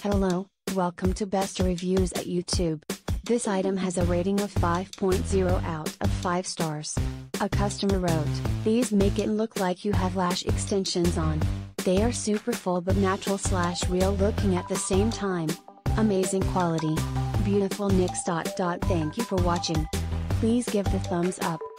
Hello, welcome to Best Reviews at YouTube. This item has a rating of 5.0 out of 5 stars. A customer wrote, "These make it look like you have lash extensions on. They are super full but natural/real looking at the same time. Amazing quality. Beautiful nicks. Thank you for watching. Please give the thumbs up.